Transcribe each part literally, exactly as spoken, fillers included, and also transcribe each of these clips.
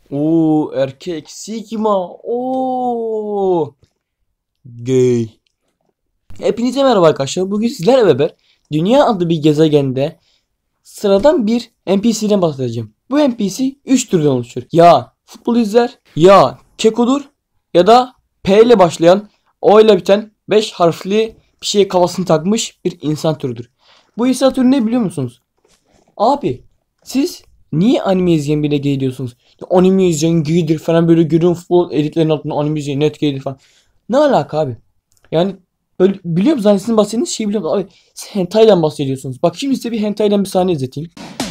Oo, erkek Sigma. Oo. Gay. Hepinize merhaba arkadaşlar. Bugün sizlerle beraber Dünya adlı bir gezegende sıradan bir N P C'den bahsedeceğim. Bu N P C üç türden oluşur. Ya futbol izler, ya kekodur ya da P ile başlayan, O ile biten beş harfli bir şeye kafasını takmış bir insan türüdür. Bu insan türü ne biliyor musunuz? Abi siz niye anime izleyen bile gay diyorsunuz? Ya, anime izleyen gaydir falan böyle görüyorum futbol editlerinin altında anime izleyen net gaydir falan. Ne alaka abi? Yani böyle biliyor musunuz? Hani sizin bahsettiğiniz şeyi biliyorum. Abi siz hentai'den bahsediyorsunuz. Bak şimdi size bir hentai'den bir sahne izleteyim.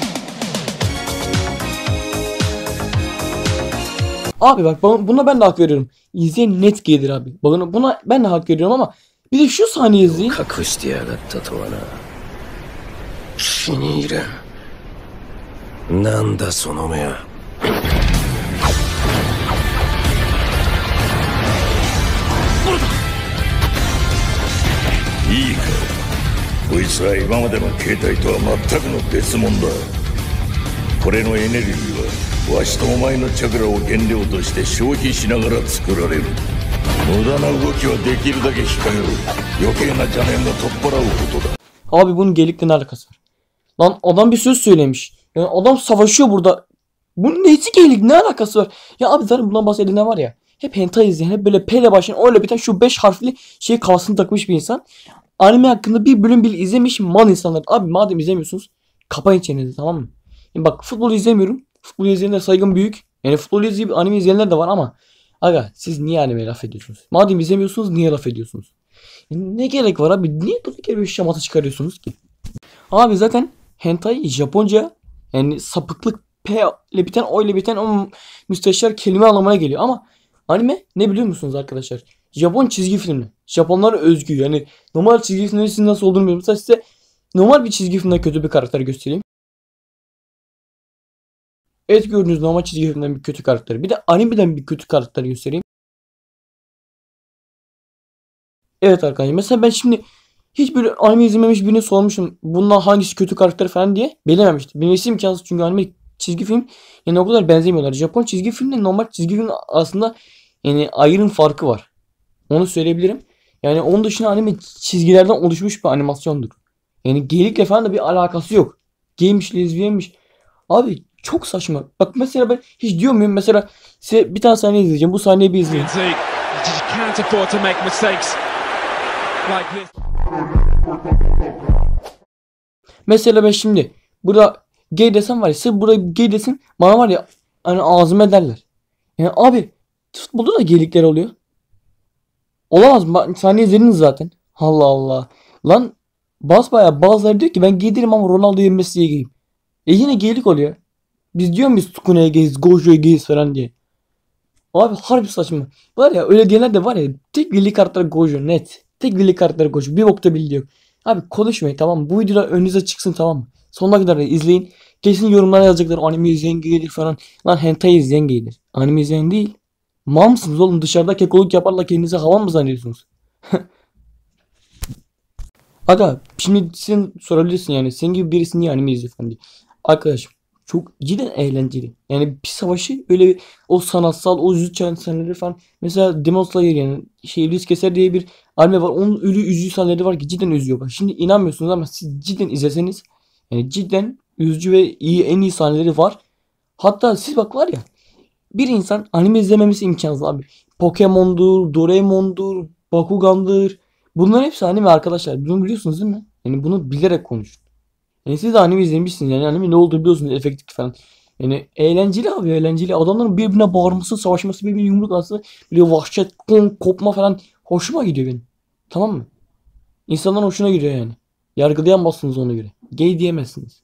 Abi bak buna ben de hak veriyorum. İzleyen net gaydir abi. Buna, buna ben de hak veriyorum ama bir de şu sahneyi izleyin. 隠してやがったとはな。気に入らん。なんだその目は。いいか、こいつは今までの形態とは全くの別物だ。これのエネルギーはわしとお前のチャクラを原料として消費しながら作られる。無駄な動きはできるだけ控えろ。余計な邪念が取っ払うことだ。 Abi bunun geylikle ne alakası var? Lan adam bir söz söylemiş. Yani adam savaşıyor burada. Bunun neyse geylik ne alakası var? Ya abi zaten bundan bahseden ne var ya? Hep hentai izleyen, hep böyle P ile başlayan, öyle biten şu beş harfli şey kafasını takmış bir insan. Anime hakkında bir bölüm bile izlemiş mal insanlar. Abi madem izlemiyorsunuz kapayın çenenizi, tamam mı? Yani bak futbol izlemiyorum. Futbol izleyenlere saygım büyük. Yani futbol izleyip anime izleyenler de var ama aga siz niye animeye laf ediyorsunuz? Madem izlemiyorsunuz niye laf ediyorsunuz? Yani ne gerek var abi? Niye durduk yere bir şamata çıkarıyorsunuz ki? Abi zaten hentai Japonca, yani sapıklık P ile biten, O ile biten o müsteşar kelime anlamına geliyor ama anime ne biliyor musunuz arkadaşlar? Japon çizgi filmi. Japonlara özgü, yani normal çizgi filmlerin sizin nasıl olduğunu bilmiyorum. Mesela size normal bir çizgi filmden kötü bir karakter göstereyim. Evet, gördüğünüz normal çizgi filmden bir kötü karakter. Bir de animeden bir kötü karakter göstereyim. Evet arkadaşlar, mesela ben şimdi hiç böyle anime izlememiş birine sormuşum bundan hangisi kötü karakter falan diye, bilememiştim. Bilmesi imkansız çünkü anime çizgi film yani o kadar benzemiyorlar. Japon çizgi filmle normal çizgi film aslında yani ayrım farkı var. Onu söyleyebilirim. Yani onun dışında anime çizgilerden oluşmuş bir animasyondur. Yani geylikle falan da bir alakası yok. Geymiş, lezbiyenmiş. Abi çok saçma. Bak mesela ben hiç diyor muyum, mesela size bir tane sahne izleyeceğim. Bu sahneyi bir izleyin. Mesela ben şimdi burada gay desem var ya, sırf burada gay desin bana var ya hani ağzıma ederler. Yani abi futbolda da geylikler oluyor. Olamaz mı? Bak, sahne izlediniz zaten. Allah Allah. Lan basbaya bazıları diyor ki ben giydirim ama Ronaldo'yu Messi'ye giyeyim. E yine geylik oluyor. Biz diyor muyuz Tukune'ye geyiz, Gojo'ya geyiz falan diye. Abi harbi saçma. Var ya öyle diyenler de var ya, tek birlik kartları Gojo net. Tek birlik kartları Gojo. Bir bokta bildi yok. Abi konuşmayın, tamam mı? Bu videolar önünüze çıksın, tamam mı? Sonuna kadar da izleyin. Kesin yorumlara yazacaklar anime izleyen gaydir falan. Lan hentai izleyen gaydir. Anime izleyen değil. Mal mısınız oğlum? Dışarıda kekoluk yaparla kendinize hava mı zannediyorsunuz? Aga şimdi sen sorabilirsin yani senin gibi birisi niye anime izliyor falan diye. Arkadaşım çok cidden eğlenceli. Yani bir savaşı öyle o sanatsal o yüzü sahneleri falan. Mesela Demon Slayer, yani şey İblis Keser diye bir anime var. Onun ölü üzücü sahneleri var ki cidden üzüyor. Bak şimdi inanmıyorsunuz ama siz cidden izleseniz yani cidden üzücü ve iyi, en iyi sahneleri var. Hatta siz bak var ya, bir insan anime izlememesi imkansız abi. Pokemon'dur, Doraemon'dur, Bakugan'dır. Bunlar hepsi anime arkadaşlar. Bunu biliyorsunuz değil mi? Yani bunu bilerek konuş. Yani siz de anime izlemişsiniz. Yani anime ne olduğunu biliyorsunuz. Efektif falan. Yani eğlenceli abi, eğlenceli. Adamların birbirine bağırması, savaşması, birbirine yumruk atması, böyle vahşet, kon, kopma falan hoşuma gidiyor benim. Tamam mı? İnsanların hoşuna gidiyor yani. Yargılayamazsınız ona göre. Gay diyemezsiniz.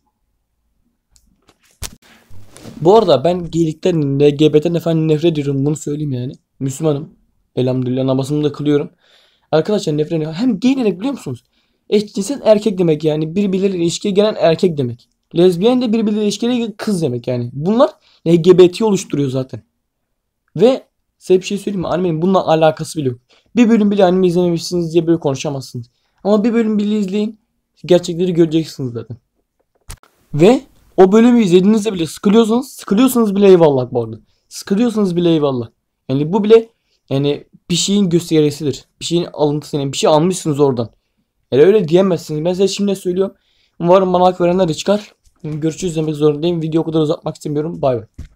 Bu arada ben geylikten, L G B T'den efendim nefret ediyorum. Bunu söyleyeyim yani. Müslümanım. Elhamdülillah namazımı da kılıyorum. Arkadaşlar nefret ediyorum. Hem gay ne demek biliyor musunuz? Eşcinsel erkek demek yani. Birbirleriyle ilişkiye gelen erkek demek. Lezbiyen de birbirleriyle ilişkiye gelen kız demek yani. Bunlar L G B T oluşturuyor zaten. Ve size bir şey söyleyeyim mi? Animenin bununla alakası bile yok. Bir bölüm bile anime izlememişsiniz diye böyle konuşamazsınız. Ama bir bölüm bile izleyin. Gerçekleri göreceksiniz zaten. Ve o bölümü izlediğinizde bile sıkılıyorsanız, sıkılıyorsanız bile eyvallah bu arada. Sıkılıyorsanız bile eyvallah. Yani bu bile yani bir şeyin göstergesidir. Bir şeyin alıntısı, yani bir şey almışsınız oradan. Yani öyle diyemezsiniz. Ben size şimdi söylüyorum. Umarım bana hak verenler de çıkar. Görüşürüz demek zorundayım. Video o kadar uzatmak istemiyorum. Bay bay.